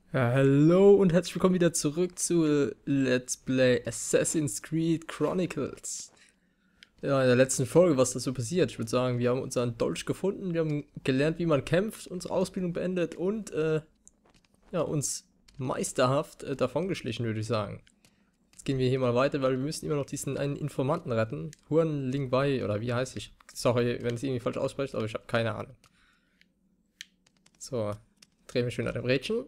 Ja, hallo und herzlich willkommen wieder zurück zu Let's Play Assassin's Creed Chronicles. Ja, in der letzten Folge, was da so passiert. Ich würde sagen, wir haben unseren Dolch gefunden, wir haben gelernt, wie man kämpft, unsere Ausbildung beendet und ja, uns meisterhaft davongeschlichen, würde ich sagen. Jetzt gehen wir hier mal weiter, weil wir müssen immer noch diesen einen Informanten retten. Huan Lingwei, oder wie heißt ich? Sorry, wenn ich es irgendwie falsch ausspreche, aber ich habe keine Ahnung. So, drehen wir schön an dem Rädchen.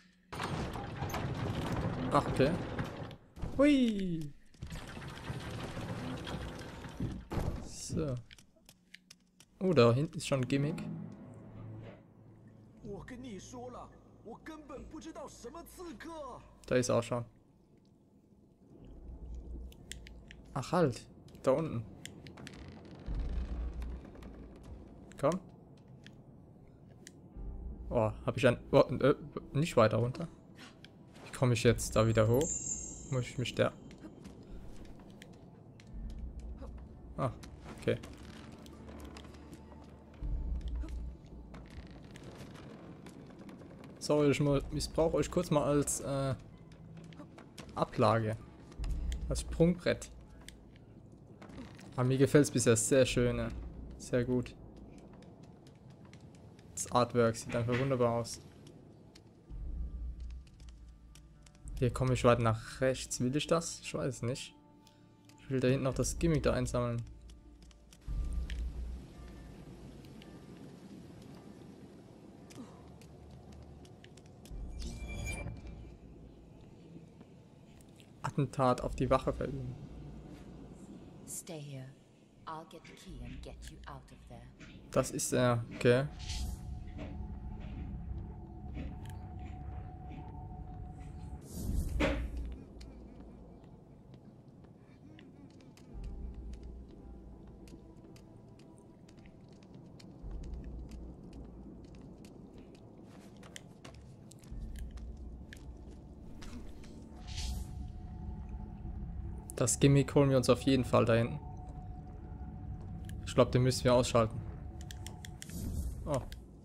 Ach, okay. Hui! So. Oh, da hinten ist schon ein Gimmick. Da ist auch schon. Ach halt. Da unten. Komm. Oh, hab ich ein... Oh, nicht weiter runter. Wie komme ich jetzt da wieder hoch? Muss ich mich da... Ah, okay. Sorry, ich missbrauche euch kurz mal als Ablage. Als Sprungbrett. Aber mir gefällt es bisher sehr schön. Ne? Sehr gut. Das Artwork sieht einfach wunderbar aus. Hier komme ich weiter nach rechts. Will ich das? Ich weiß es nicht. Ich will da hinten noch das Gimmick da einsammeln. Attentat auf die Wache verüben. Stay here. I'll get the key and get you out of there. Das ist er, okay. Das Gimmick holen wir uns auf jeden Fall da hinten. Ich glaube, den müssen wir ausschalten. Oh.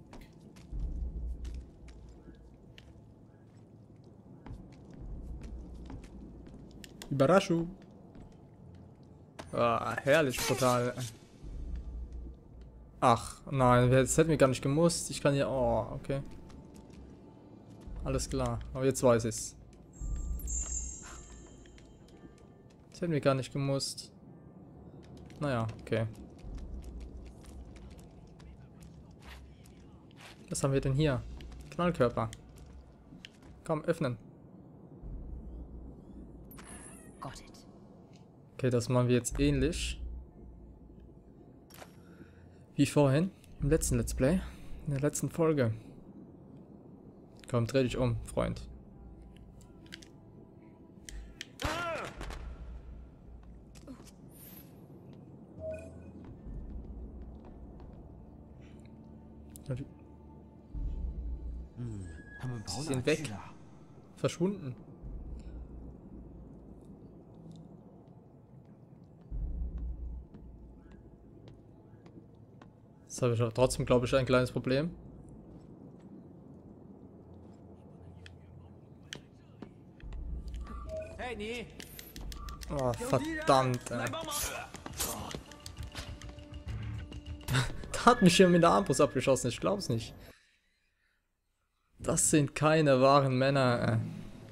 Überraschung. Ah, herrlich brutal. Ach, nein, das hätten wir gar nicht gemusst. Ich kann ja... Oh, okay. Alles klar. Aber jetzt weiß ich's. Das hätten wir gar nicht gemusst. Naja, okay. Was haben wir denn hier? Knallkörper. Komm, öffnen. Got it. Okay, das machen wir jetzt ähnlich. Wie vorhin. Im letzten Let's Play. In der letzten Folge. Komm, dreh dich um, Freund. Sie sind weg. Verschwunden. Jetzt habe ich auch trotzdem, glaube ich, ein kleines Problem. Oh, verdammt, ey. Da hat mich hier mit der Armbrust abgeschossen, ich glaub's nicht. Das sind keine wahren Männer, ey.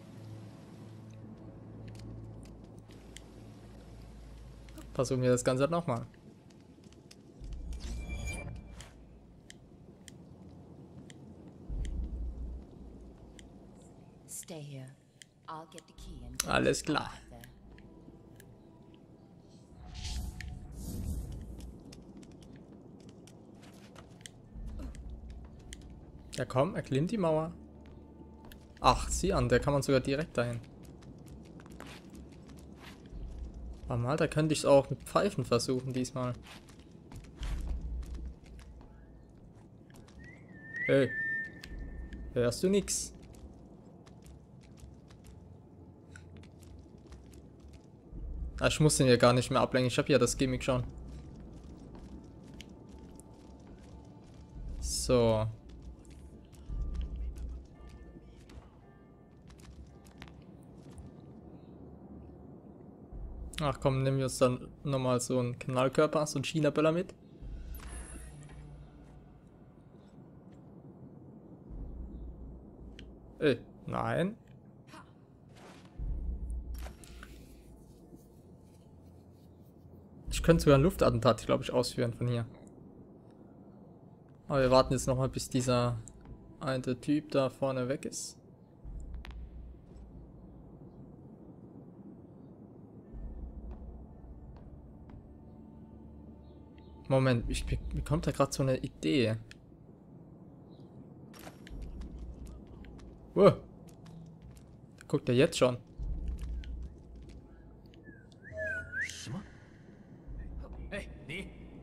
Versuchen wir das Ganze nochmal. Stay here. I'll get the key and get Alles you out klar. of there. Ja komm, erklimmt die Mauer. Ach, sieh an, der kann man sogar direkt dahin. Aber mal, da könnte ich es auch mit Pfeifen versuchen diesmal. Hey. Hörst du nix? Ah, ich muss den ja gar nicht mehr ablenken, ich habe ja das Gimmick schon. So. Ach komm, nehmen wir uns dann nochmal so einen Knallkörper, so einen China-Böller mit. Nein. Ich könnte sogar ein Luftattentat, glaube ich, ausführen von hier. Aber wir warten jetzt nochmal, bis dieser eine Typ da vorne weg ist. Moment, mir kommt da gerade so eine Idee. Wow. Da guckt er jetzt schon. Hey, nee.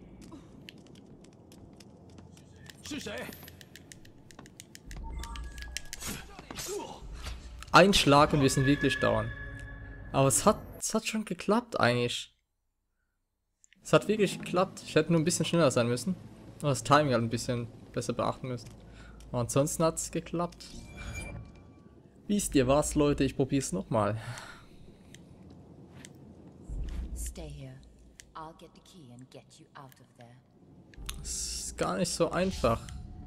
Ein Schlag und wir sind wirklich down. Aber es hat schon geklappt eigentlich. Es hat wirklich geklappt. Ich hätte nur ein bisschen schneller sein müssen. Und das Timing halt ein bisschen besser beachten müssen. Aber ansonsten hat es geklappt. Wisst ihr was, Leute? Ich probiere es nochmal. Stay here. I'll get the key and get you out of there. Es ist gar nicht so einfach.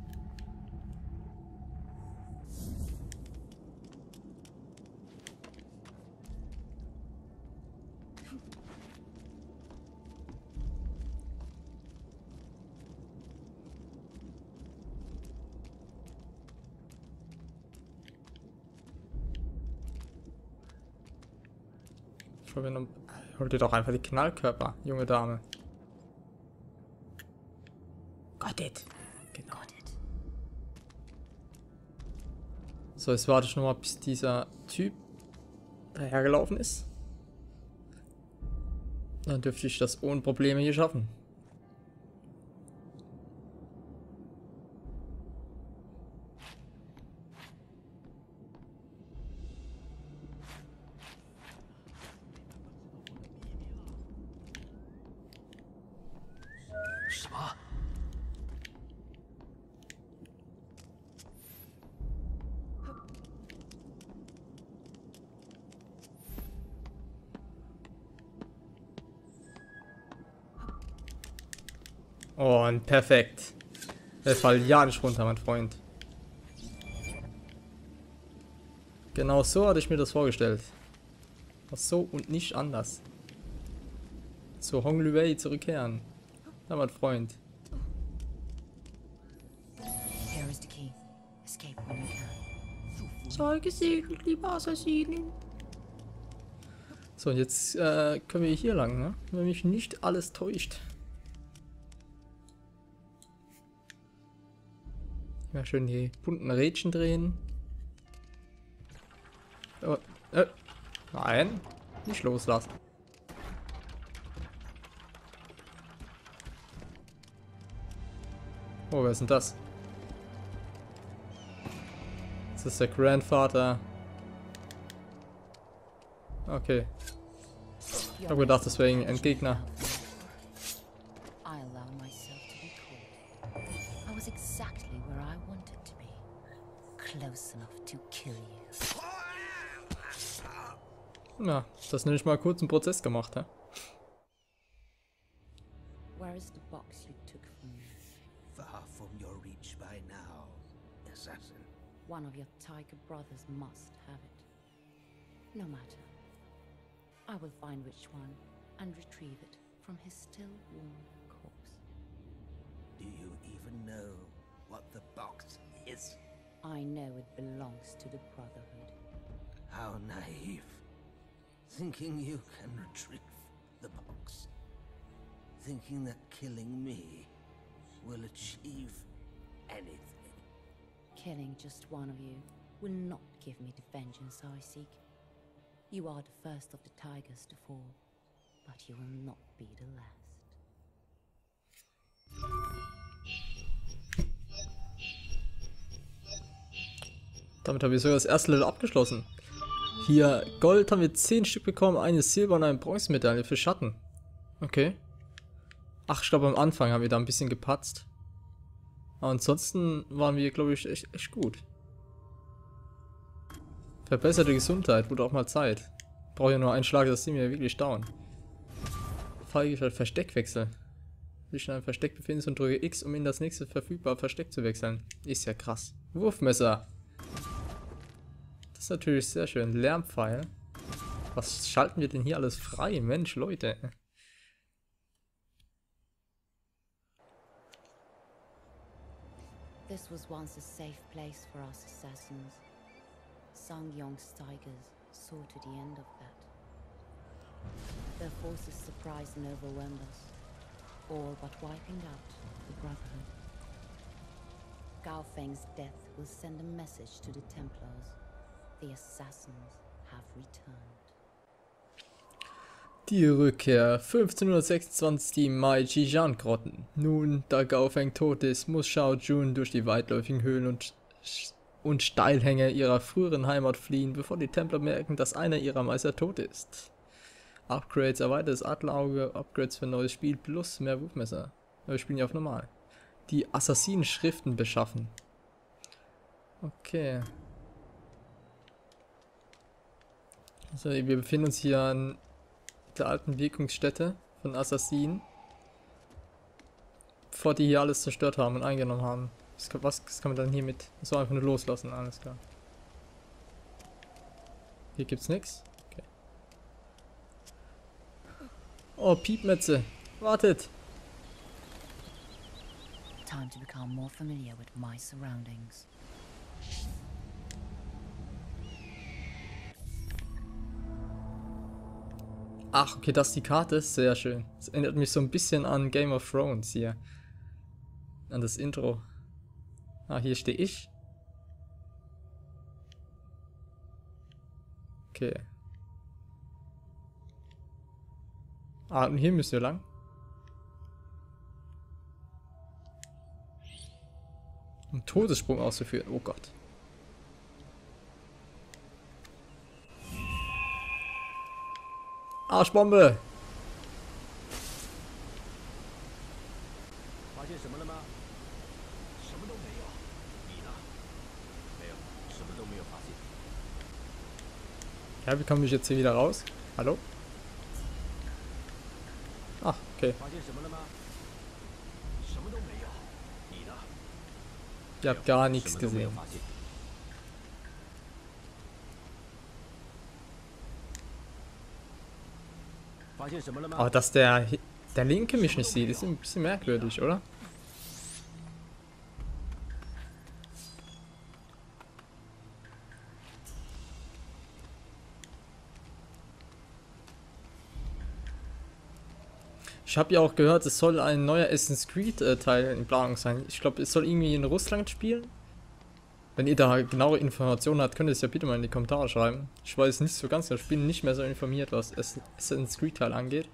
Hol dir doch einfach die Knallkörper, junge Dame. Got it. Genau. So, jetzt warte ich nochmal, bis dieser Typ dahergelaufen ist. Dann dürfte ich das ohne Probleme hier schaffen. Oh, und perfekt. Der Fall ja nicht runter, mein Freund. Genau so hatte ich mir das vorgestellt. So und nicht anders. Zu Hong Liwei zurückkehren. Ja, mein Freund. Here is the key. Escape when you can. Sei gesegnet, lieber Assassinen. So, und jetzt können wir hier lang, ne? Wenn mich nicht alles täuscht. Ja, schön die bunten Rädchen drehen. Oh, nein, nicht loslassen. Oh, wer ist denn das? Das ist der Grandvater. Okay. Ich habe gedacht, das wäre ein Endgegner. I allow myself to be caught. I was exactly where I wanted to be. Close enough to kill you. Ja, das nenne ich mal kurz einen Prozess gemacht, hä? Where is the box you took from me? Far from your reach by now, assassin. One of your tiger brothers must have it. No matter. I will find which one and retrieve it from his still warm corpse. Do you even know what the box is? I know it belongs to the Brotherhood. How naive. Thinking you can retrieve the box. Thinking that killing me will achieve anything. Killing just one of you will not give me the vengeance I seek. You are the first of the tigers to fall, but you will not be the last. Damit haben wir sogar das erste Level abgeschlossen. Hier, Gold haben wir 10 Stück bekommen, eine Silber und eine Bronzemedaille für Schatten. Okay. Ach, ich glaube am Anfang haben wir da ein bisschen gepatzt. Aber ansonsten waren wir, glaube ich, echt gut. Verbesserte Gesundheit, wurde auch mal Zeit. Brauche ja nur einen Schlag, das sind wir wirklich down. freigeschaltet. Versteckwechsel. Will ich in einem Versteck befinden und drücke X, um in das nächste verfügbare Versteck zu wechseln. Ist ja krass. Wurfmesser. Das ist natürlich sehr schön. Lärmpfeil. Was schalten wir denn hier alles frei? Mensch, Leute. This was once a safe place for us assassins. Sang-Yong Steigers saw to the end of that. Their forces surprised and overwhelmed us, all but wiping out the Brotherhood. Gao Feng's death will send a message to the Templars. The assassins have returned. Die Rückkehr. 1526 die Mai-Jijan-Grotten. Nun, da Gao Feng tot ist, muss Shao Jun durch die weitläufigen Höhlen und Steilhänge ihrer früheren Heimat fliehen, bevor die Templer merken, dass einer ihrer Meister tot ist. Upgrades, erweitertes Adlerauge, Upgrades für ein neues Spiel plus mehr Wurfmesser. Wir spielen ja auf normal. Die Assassinen-Schriften beschaffen. Okay. Also wir befinden uns hier an der alten Wirkungsstätte von Assassinen. Bevor die hier alles zerstört haben und eingenommen haben. Was kann man dann hier mit? So einfach nur loslassen, alles klar. Hier gibt's nichts. Okay. Oh, Piepmetze. Wartet. Time to become more familiar with my surroundings. Ach, okay, das ist die Karte. Sehr schön. Das erinnert mich so ein bisschen an Game of Thrones hier. An das Intro. Ah, hier stehe ich. Okay. Ah, und hier müssen wir lang. Um Todessprung auszuführen. Oh Gott. Arschbombe! Ja, wie komme ich jetzt hier wieder raus? Hallo? Ach, okay. Ich habe gar nichts gesehen. Aber dass der Linke mich nicht sieht, ist ein bisschen merkwürdig, oder? Ich habe ja auch gehört, es soll ein neuer Assassin's Creed Teil in Planung sein. Ich glaube, es soll irgendwie in Russland spielen. Wenn ihr da genauere Informationen habt, könnt ihr es ja bitte mal in die Kommentare schreiben. Ich weiß nicht so ganz, ich bin nicht mehr so informiert, was Assassin's Creed Teil angeht.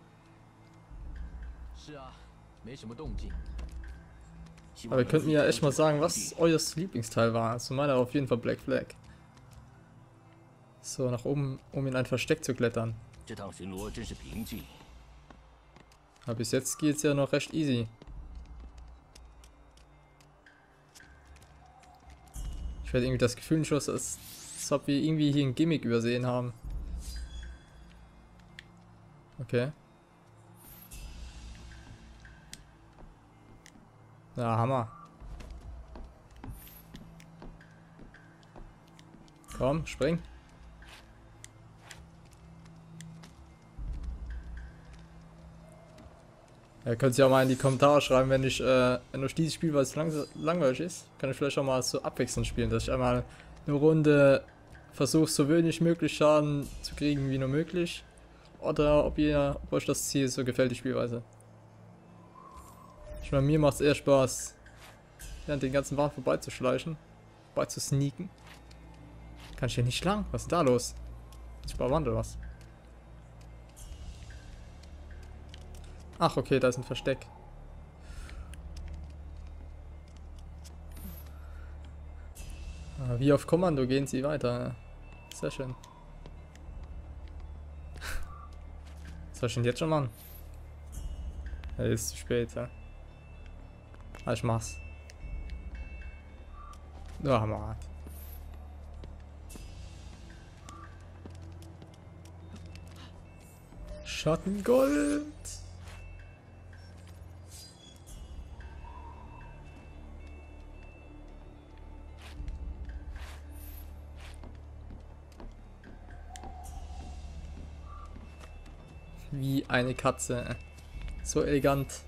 Aber ihr könnt mir ja echt mal sagen, was euer Lieblingsteil war. Also meiner auf jeden Fall Black Flag. So, nach oben, um in ein Versteck zu klettern. Aber bis jetzt geht es ja noch recht easy. Ich werde irgendwie das Gefühl schon, als ob wir irgendwie hier ein Gimmick übersehen haben. Okay. Ja, Hammer. Komm, spring. Ihr könnt ja auch mal in die Kommentare schreiben, wenn euch dieses Spiel, weil es langweilig ist, kann ich vielleicht auch mal so abwechselnd spielen, dass ich einmal eine Runde versuche, so wenig möglich Schaden zu kriegen wie nur möglich. Oder ob euch das Ziel so gefällt, die Spielweise. Ich meine, mir macht es eher Spaß, an den ganzen Wagen vorbeizuschleichen, vorbeizusneaken. Kann ich hier nicht lang? Was ist da los? Ich überwandle was. Ach, okay, da ist ein Versteck. Wie auf Kommando gehen sie weiter. Sehr schön. Was soll ich denn jetzt schon machen? Ja, ist zu spät, ja. Ah, ich mach's. Ja, Mann. Schattengold. Wie eine Katze. So elegant.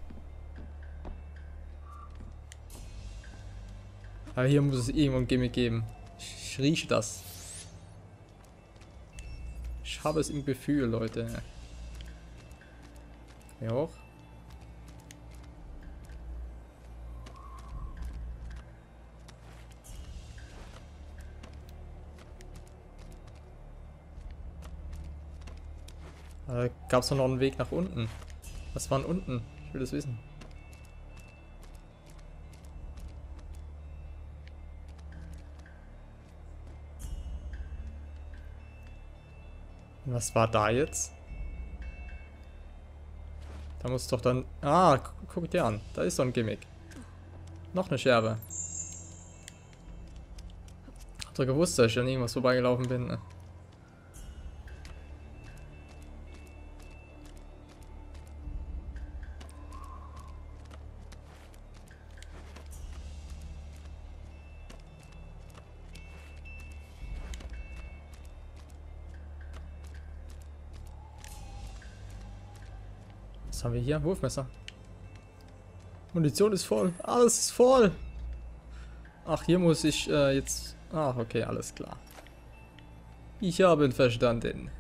Aber hier muss es irgendwo ein Gimmick geben. Ich rieche das. Ich habe es im Gefühl, Leute. Hier hoch. Gab es noch einen Weg nach unten? Was war denn unten? Ich will das wissen. Was war da jetzt? Da muss doch dann... Ah, guck dir an. Da ist so ein Gimmick. Noch eine Scherbe. Habt ihr gewusst, dass ich an irgendwas vorbeigelaufen bin? Ne? Was haben wir hier? Wurfmesser. Munition ist voll. Alles ist voll. Ach, hier muss ich jetzt... Ach, okay, alles klar. Ich habe verstanden.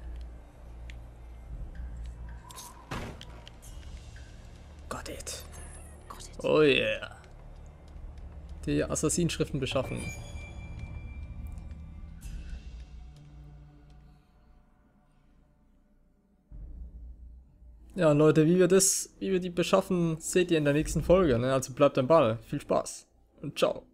Got it. Oh yeah. Die Assassinschriften beschaffen. Ja, Leute, wie wir die beschaffen, seht ihr in der nächsten Folge. Ne? Also bleibt am Ball. Viel Spaß und ciao.